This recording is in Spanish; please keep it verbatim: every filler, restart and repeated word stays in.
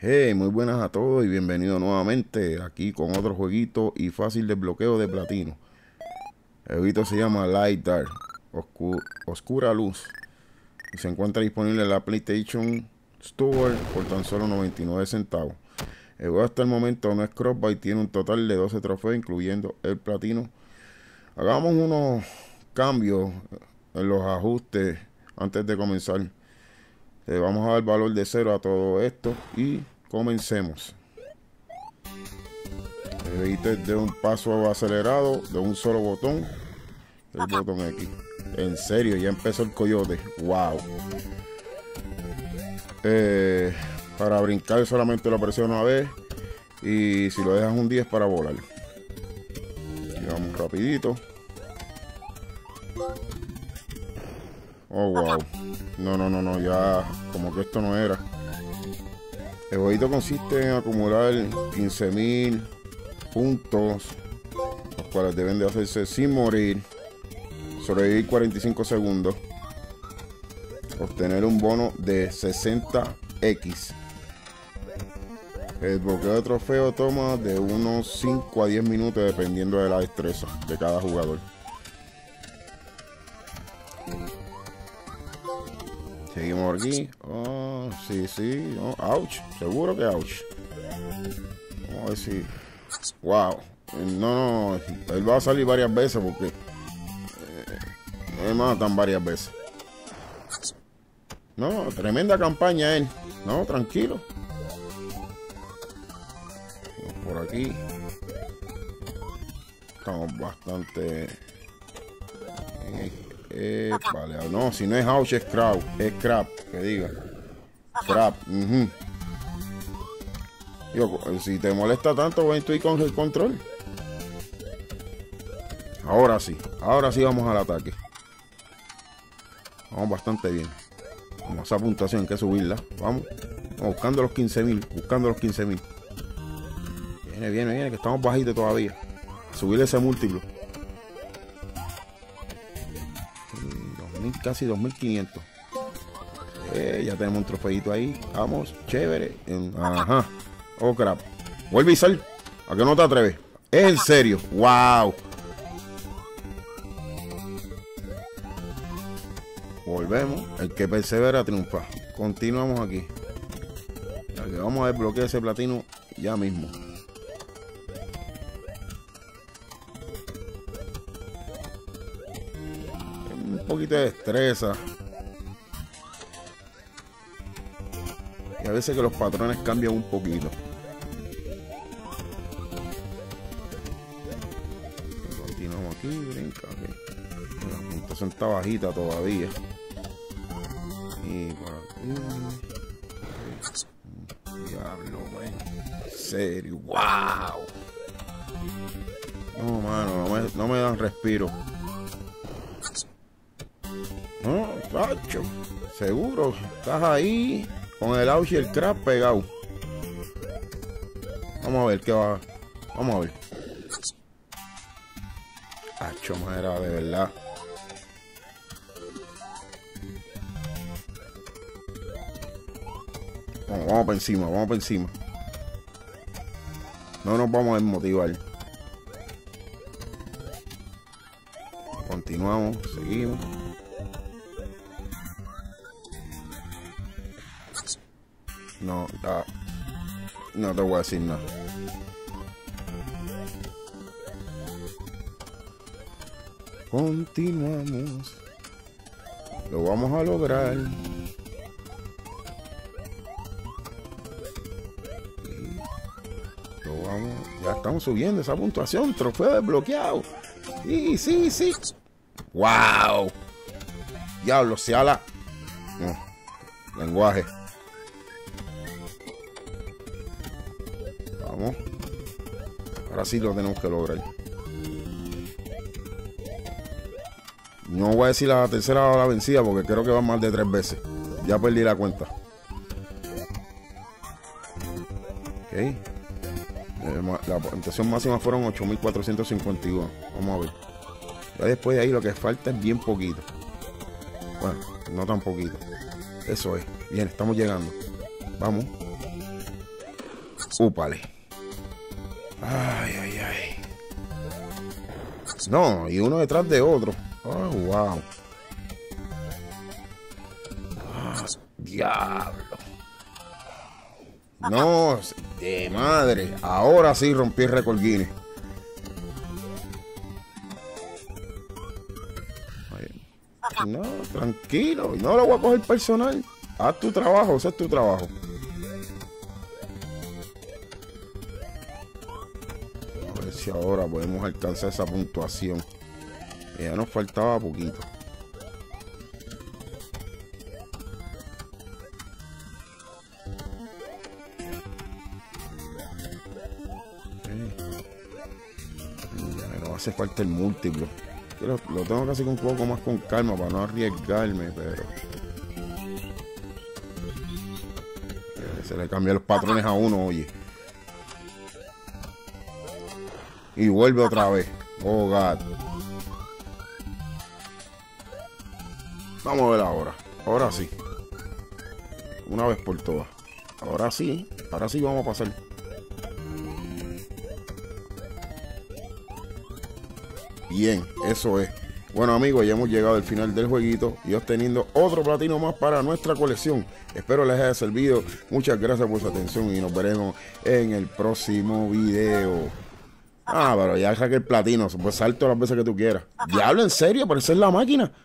Hey, muy buenas a todos y bienvenidos nuevamente aquí con otro jueguito y fácil desbloqueo de platino. El jueguito se llama Light Dark, Oscu Oscura Luz, y se encuentra disponible en la PlayStation Store por tan solo noventa y nueve centavos. El juego hasta el momento no es crossbuy y tiene un total de doce trofeos, incluyendo el platino. Hagamos unos cambios en los ajustes antes de comenzar. Le vamos a dar valor de cero a todo esto y comencemos. El jueguito es de un paso acelerado, de un solo botón, el botón X. En serio, ya empezó el coyote. Wow. Eh, para brincar solamente lo presiono una vez, y si lo dejas un día es para volar. Y vamos rapidito. Oh, wow. No, no, no, no, ya como que esto no era. El jueguito consiste en acumular quince mil puntos, los cuales deben de hacerse sin morir, sobrevivir cuarenta y cinco segundos, obtener un bono de sesenta equis. El bloqueo de trofeo toma de unos cinco a diez minutos dependiendo de la destreza de cada jugador. Seguimos aquí. Oh, sí, sí. Oh, ouch. Seguro que ouch. Vamos a ver si. Wow. No, no. Él va a salir varias veces porque eh, me matan varias veces. No, tremenda campaña él. No, tranquilo. Por aquí. Estamos bastante. Eh, vale, no, si no es ouch es crap, es crap, que diga. Crap. Uh-huh. Yo, si te molesta tanto, ven tú y con el control. Ahora sí, ahora sí vamos al ataque. Vamos bastante bien. Vamos a esa puntuación, hay que subirla. Vamos, vamos buscando los quince mil, buscando los quince mil. Viene, viene, viene, que estamos bajitos todavía. Subir ese múltiplo. Casi dos mil quinientos. Eh, ya tenemos un trofeito ahí. Vamos, chévere. Ajá. Oh, crap. Vuelve y sal. ¿A que no te atreves? Es en serio. Wow. Volvemos. El que persevera triunfa. Continuamos aquí. Ya que vamos a desbloquear ese platino ya mismo. Un poquito de destreza. Y a veces que los patrones cambian un poquito. Continuamos aquí, brinca, okay. La puntuación está bajita todavía. Y por aquí. Diablo, güey. En serio, wow. No, mano, no me, no me dan respiro. No, Pacho, seguro, estás ahí con el ouch y el crap pegado. Vamos a ver qué va. Vamos a ver. Pacho, madera, de verdad. Vamos, vamos para encima, vamos para encima. No nos vamos a desmotivar. Continuamos, seguimos. No, ah, no te voy a decir nada. Continuamos. Lo vamos a lograr. Lo vamos. Ya estamos subiendo esa puntuación. Trofeo desbloqueado. Sí, sí, sí. Wow. Diablo, se ala. No. Lenguaje. Vamos. Ahora sí lo tenemos que lograr. No voy a decir la tercera o la vencida porque creo que van más de tres veces. Ya perdí la cuenta. Ok. Eh, la puntuación máxima fueron ocho mil cuatrocientos cincuenta y uno. Vamos a ver. Ya después de ahí lo que falta es bien poquito. Bueno, no tan poquito. Eso es. Bien, estamos llegando. Vamos. Úpale. Ay, ay, ay. No, y uno detrás de otro. Oh, wow. Ah, diablo. No, de madre. Ahora sí rompí el récord Guinness. No, tranquilo. No lo voy a coger personal. Haz tu trabajo, ese es tu trabajo. A ver si ahora podemos alcanzar esa puntuación. Ya nos faltaba poquito. Ya no hace falta el múltiplo. Lo, lo tengo que hacer un poco más con calma para no arriesgarme, pero se le cambian los patrones a uno, oye. Y vuelve otra vez. Oh, God. Vamos a ver ahora. Ahora sí. Una vez por todas. Ahora sí. Ahora sí vamos a pasar. Bien, eso es. Bueno amigos, ya hemos llegado al final del jueguito y obteniendo otro platino más para nuestra colección. Espero les haya servido. Muchas gracias por su atención y nos veremos en el próximo video. Ah, pero ya saqué el platino, pues salto las veces que tú quieras. Diablo, ¿en serio? ¿Pero esa es la máquina?